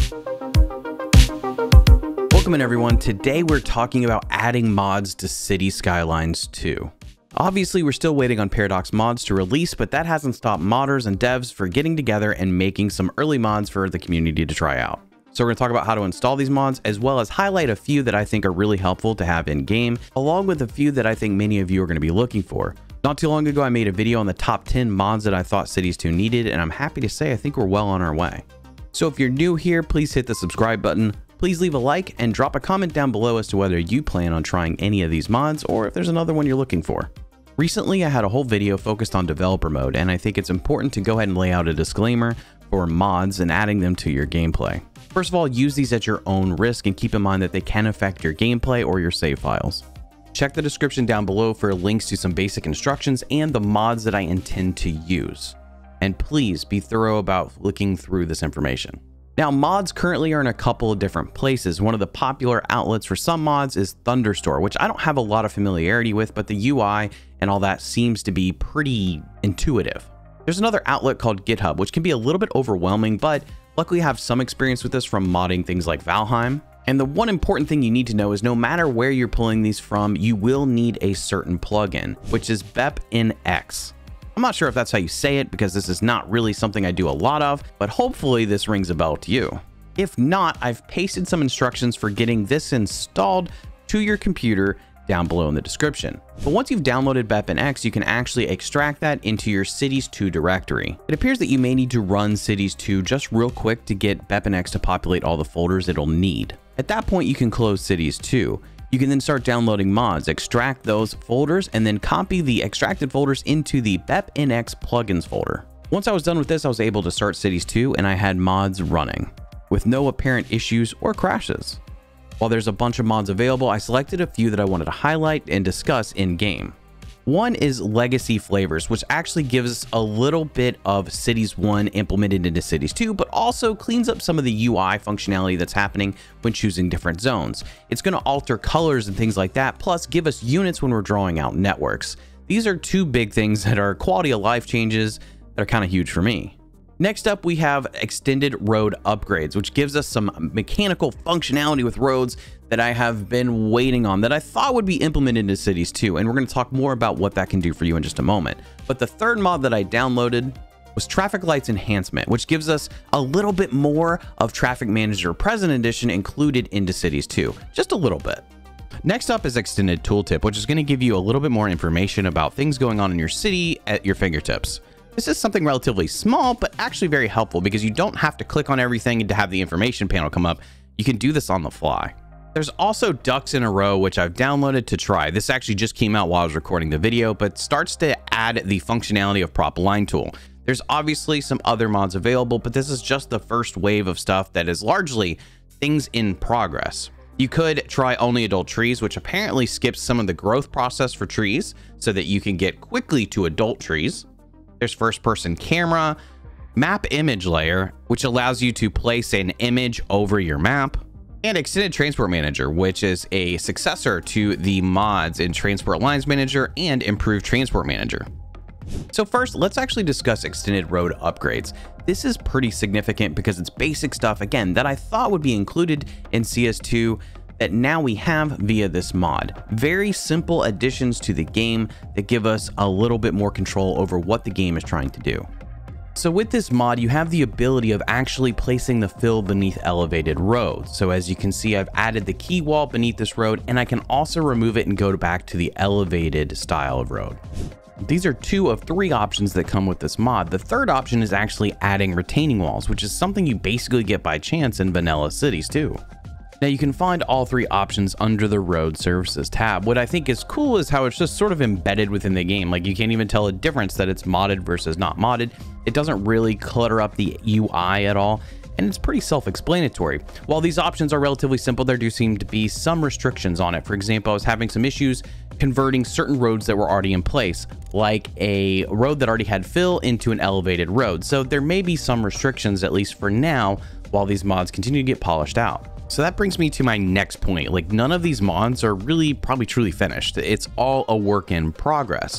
Welcome in everyone. Today we're talking about adding mods to City Skylines 2. Obviously we're still waiting on Paradox mods to release, but that hasn't stopped modders and devs from getting together and making some early mods for the community to try out. So we're going to talk about how to install these mods, as well as highlight a few that I think are really helpful to have in game, along with a few that I think many of you are going to be looking for. Not too long ago I made a video on the top 10 mods that I thought Cities 2 needed, and I'm happy to say I think we're well on our way. So if you're new here, please hit the subscribe button. Please leave a like and drop a comment down below as to whether you plan on trying any of these mods or if there's another one you're looking for. Recently, I had a whole video focused on developer mode, and I think it's important to go ahead and lay out a disclaimer for mods and adding them to your gameplay. First of all, use these at your own risk and keep in mind that they can affect your gameplay or your save files. Check the description down below for links to some basic instructions and the mods that I intend to use. And please be thorough about looking through this information. Now, mods currently are in a couple of different places. One of the popular outlets for some mods is Thunderstore, which I don't have a lot of familiarity with, but the UI and all that seems to be pretty intuitive. There's another outlet called GitHub, which can be a little bit overwhelming, but luckily I have some experience with this from modding things like Valheim. And the one important thing you need to know is no matter where you're pulling these from, you will need a certain plugin, which is BepInX. I'm not sure if that's how you say it because this is not really something I do a lot of, but hopefully this rings a bell to you. If not, I've pasted some instructions for getting this installed to your computer down below in the description. But once you've downloaded BepInX, you can actually extract that into your Cities 2 directory. It appears that you may need to run Cities 2 just real quick to get BepInX to populate all the folders it'll need. At that point, you can close Cities 2. You can then start downloading mods, extract those folders, and then copy the extracted folders into the BepInX plugins folder. Once I was done with this, I was able to start Cities 2 and I had mods running with no apparent issues or crashes. While there's a bunch of mods available, I selected a few that I wanted to highlight and discuss in game. One is Legacy Flavors, which actually gives a little bit of Cities 1 implemented into Cities 2, but also cleans up some of the UI functionality that's happening when choosing different zones. It's going to alter colors and things like that, plus give us units when we're drawing out networks. These are two big things that are quality of life changes that are kind of huge for me. Next up, we have Extended Road Upgrades, which gives us some mechanical functionality with roads that I have been waiting on that I thought would be implemented into Cities 2, and we're going to talk more about what that can do for you in just a moment. But the third mod that I downloaded was Traffic Lights Enhancement, which gives us a little bit more of Traffic Manager Present Edition included into Cities 2, just a little bit. Next up is Extended Tooltip, which is going to give you a little bit more information about things going on in your city at your fingertips. This is something relatively small, but actually very helpful because you don't have to click on everything to have the information panel come up. You can do this on the fly. There's also Ducks in a Row, which I've downloaded to try. This actually just came out while I was recording the video, but starts to add the functionality of Prop Line Tool. There's obviously some other mods available, but this is just the first wave of stuff that is largely things in progress. You could try Only Adult Trees, which apparently skips some of the growth process for trees so that you can get quickly to adult trees. There's First Person Camera, Map Image Layer, which allows you to place an image over your map, and Extended Transport Manager, which is a successor to the mods in Transport Lines Manager and Improved Transport Manager. So first, let's actually discuss Extended Road Upgrades. This is pretty significant because it's basic stuff, again, that I thought would be included in CS2 that now we have via this mod. Very simple additions to the game that give us a little bit more control over what the game is trying to do. So with this mod, you have the ability of actually placing the fill beneath elevated roads. So as you can see, I've added the key wall beneath this road, and I can also remove it and go back to the elevated style of road. These are two of three options that come with this mod. The third option is actually adding retaining walls, which is something you basically get by chance in vanilla cities too. Now you can find all three options under the Road Services tab. What I think is cool is how it's just sort of embedded within the game. Like you can't even tell a difference that it's modded versus not modded. It doesn't really clutter up the UI at all, and it's pretty self-explanatory. While these options are relatively simple, there do seem to be some restrictions on it. For example, I was having some issues converting certain roads that were already in place, like a road that already had fill into an elevated road. So there may be some restrictions, at least for now, while these mods continue to get polished out. So that brings me to my next point. Like none of these mods are really probably truly finished. It's all a work in progress.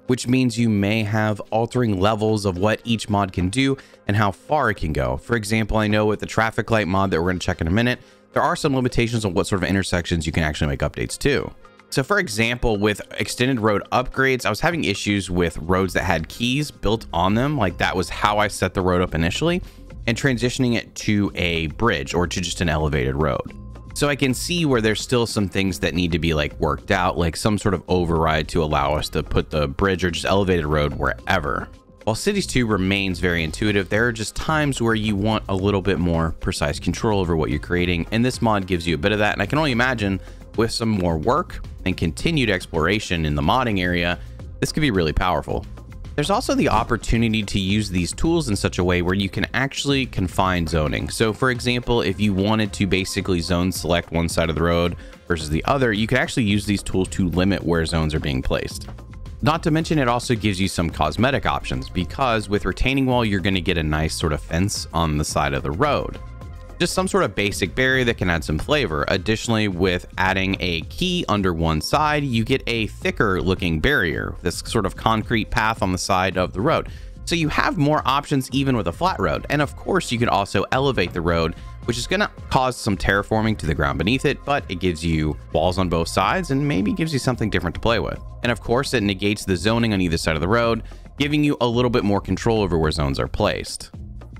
which means you may have altering levels of what each mod can do and how far it can go. For example, I know with the traffic light mod that we're going to check in a minute, there are some limitations on what sort of intersections you can actually make updates to. So for example, with extended road upgrades, I was having issues with roads that had quays built on them. Like that was how I set the road up initially, and transitioning it to a bridge or to just an elevated road. So I can see where there's still some things that need to be like worked out, like some sort of override to allow us to put the bridge or just elevated road wherever. While Cities 2 remains very intuitive, there are just times where you want a little bit more precise control over what you're creating, and this mod gives you a bit of that. And I can only imagine with some more work and continued exploration in the modding area, this could be really powerful. There's also the opportunity to use these tools in such a way where you can actually confine zoning. So for example, if you wanted to basically zone select one side of the road versus the other, you can actually use these tools to limit where zones are being placed. Not to mention, it also gives you some cosmetic options, because with retaining wall, you're going to get a nice sort of fence on the side of the road. Just some sort of basic barrier that can add some flavor. Additionally, with adding a quay under one side, you get a thicker looking barrier, this sort of concrete path on the side of the road. So you have more options even with a flat road. And of course, you can also elevate the road, which is going to cause some terraforming to the ground beneath it, but it gives you walls on both sides and maybe gives you something different to play with. And of course, it negates the zoning on either side of the road, giving you a little bit more control over where zones are placed.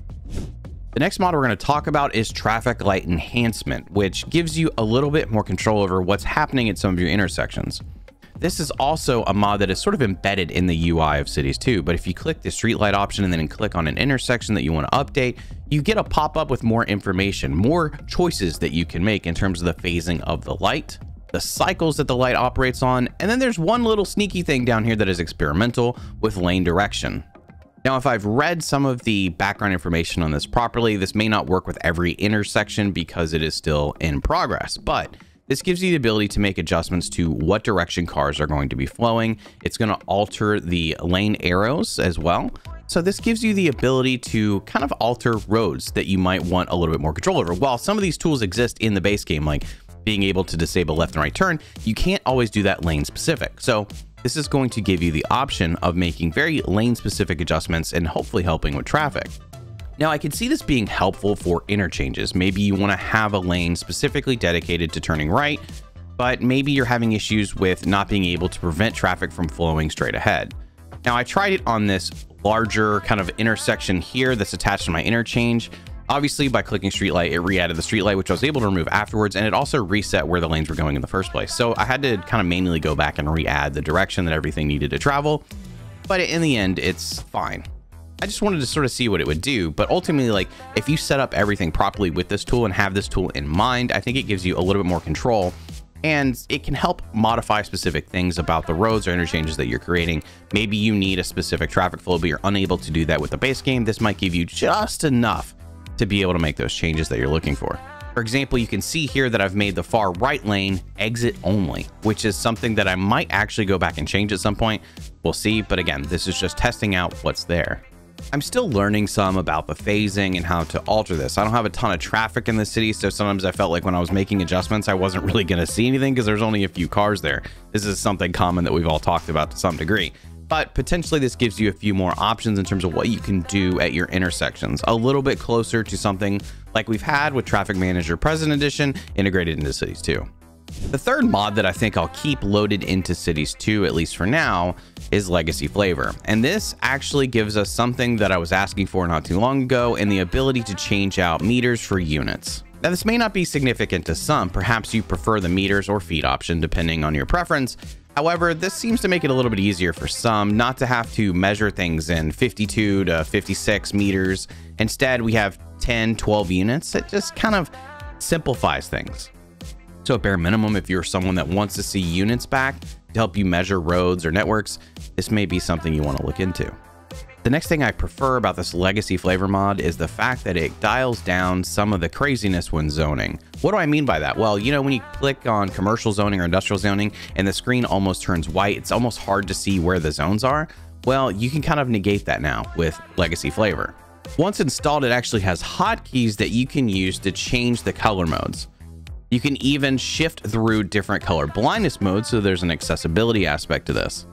The next mod we're going to talk about is Traffic Light Enhancement, which gives you a little bit more control over what's happening at some of your intersections. This is also a mod that is sort of embedded in the UI of Cities 2, but if you click the street light option and then click on an intersection that you want to update, you get a pop-up with more information, more choices that you can make in terms of the phasing of the light, the cycles that the light operates on, and then there's one little sneaky thing down here that is experimental with lane direction. Now, if I've read some of the background information on this properly, this may not work with every intersection because it is still in progress, but this gives you the ability to make adjustments to what direction cars are going to be flowing. It's going to alter the lane arrows as well. So this gives you the ability to kind of alter roads that you might want a little bit more control over. While some of these tools exist in the base game, like being able to disable left and right turn, you can't always do that lane specific. So this is going to give you the option of making very lane specific adjustments and hopefully helping with traffic. Now, I can see this being helpful for interchanges. Maybe you want to have a lane specifically dedicated to turning right, but maybe you're having issues with not being able to prevent traffic from flowing straight ahead. Now, I tried it on this larger kind of intersection here that's attached to my interchange. Obviously, by clicking streetlight, it re-added the streetlight, which I was able to remove afterwards, and it also reset where the lanes were going in the first place. So I had to kind of manually go back and re-add the direction that everything needed to travel, but in the end, it's fine. I just wanted to sort of see what it would do, but ultimately, like, if you set up everything properly with this tool and have this tool in mind, I think it gives you a little bit more control, and it can help modify specific things about the roads or interchanges that you're creating. Maybe you need a specific traffic flow, but you're unable to do that with the base game. This might give you just enough to be able to make those changes that you're looking for. For example, you can see here that I've made the far right lane exit only, which is something that I might actually go back and change at some point. We'll see, but again, this is just testing out what's there. I'm still learning some about the phasing and how to alter this. I don't have a ton of traffic in the city, so sometimes I felt like when I was making adjustments, I wasn't really going to see anything because there's only a few cars there. This is something common that we've all talked about to some degree. But potentially this gives you a few more options in terms of what you can do at your intersections, a little bit closer to something like we've had with Traffic Manager President Edition integrated into Cities 2. The third mod that I think I'll keep loaded into Cities 2, at least for now, is Legacy Flavor. And this actually gives us something that I was asking for not too long ago, and the ability to change out meters for units. Now, this may not be significant to some. Perhaps you prefer the meters or feet option, depending on your preference. However, this seems to make it a little bit easier for some not to have to measure things in 52 to 56 meters. Instead, we have 10, 12 units. It just kind of simplifies things. So at bare minimum, if you're someone that wants to see units back to help you measure roads or networks, this may be something you want to look into. The next thing I prefer about this Legacy Flavor mod is the fact that it dials down some of the craziness when zoning. What do I mean by that? Well, you know, when you click on commercial zoning or industrial zoning and the screen almost turns white, it's almost hard to see where the zones are. Well, you can kind of negate that now with Legacy Flavor. Once installed, it actually has hotkeys that you can use to change the color modes. You can even shift through different color blindness modes, so there's an accessibility aspect to this.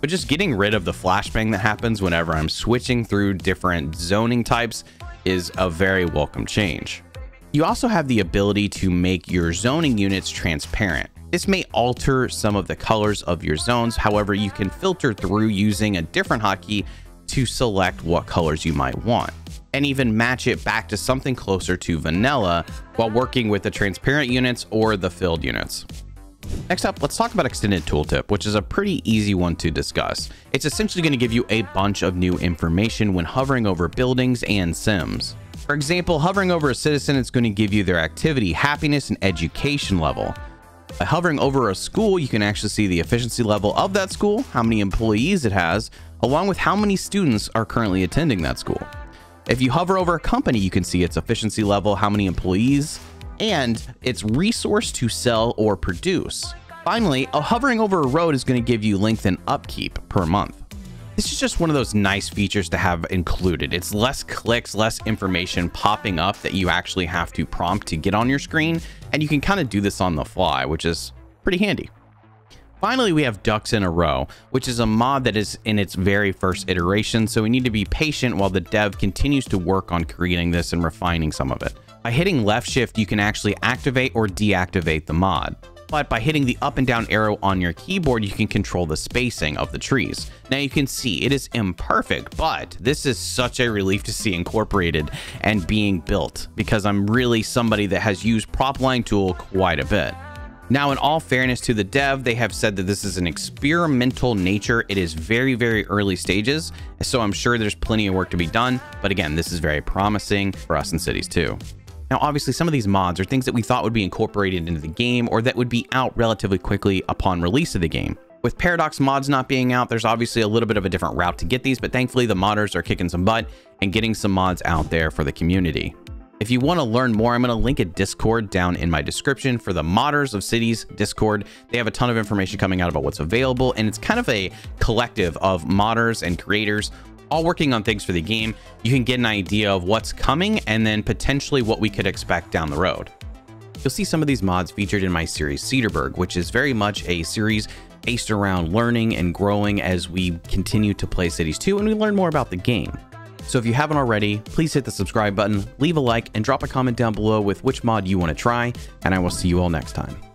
but just getting rid of the flashbang that happens whenever I'm switching through different zoning types is a very welcome change. You also have the ability to make your zoning units transparent. This may alter some of the colors of your zones, however, you can filter through using a different hotkey to select what colors you might want, and even match it back to something closer to vanilla while working with the transparent units or the filled units. Next up, let's talk about Extended Tooltip, which is a pretty easy one to discuss. It's essentially going to give you a bunch of new information when hovering over buildings and sims. For example, hovering over a citizen, it's going to give you their activity, happiness, and education level. By hovering over a school, you can actually see the efficiency level of that school, how many employees it has, along with how many students are currently attending that school. If you hover over a company, you can see its efficiency level, how many employees, and its resource to sell or produce. Finally, hovering over a road is going to give you length and upkeep per month. This is just one of those nice features to have included. It's less clicks, less information popping up that you actually have to prompt to get on your screen, and you can kind of do this on the fly, which is pretty handy. Finally, we have Ducks in a Row, which is a mod that is in its very first iteration, so we need to be patient while the dev continues to work on creating this and refining some of it. By hitting left shift, you can actually activate or deactivate the mod. But by hitting the up and down arrow on your keyboard, you can control the spacing of the trees. Now you can see it is imperfect, but this is such a relief to see incorporated and being built, because I'm really somebody that has used Propline Tool quite a bit. Now, in all fairness to the dev, they have said that this is an experimental nature. It is very, very early stages, so I'm sure there's plenty of work to be done. But again, this is very promising for us in Cities 2. Now, obviously, some of these mods are things that we thought would be incorporated into the game or that would be out relatively quickly upon release of the game. With Paradox mods not being out, there's obviously a little bit of a different route to get these, but thankfully the modders are kicking some butt and getting some mods out there for the community. If you want to learn more, I'm going to link a Discord down in my description for the Modders of Cities Discord. They have a ton of information coming out about what's available, and it's kind of a collective of modders and creators all working on things for the game. You can get an idea of what's coming and then potentially what we could expect down the road. You'll see some of these mods featured in my series Cedarburg, which is very much a series based around learning and growing as we continue to play Cities 2 and we learn more about the game. So if you haven't already, please hit the subscribe button, leave a like, and drop a comment down below with which mod you want to try, and I will see you all next time.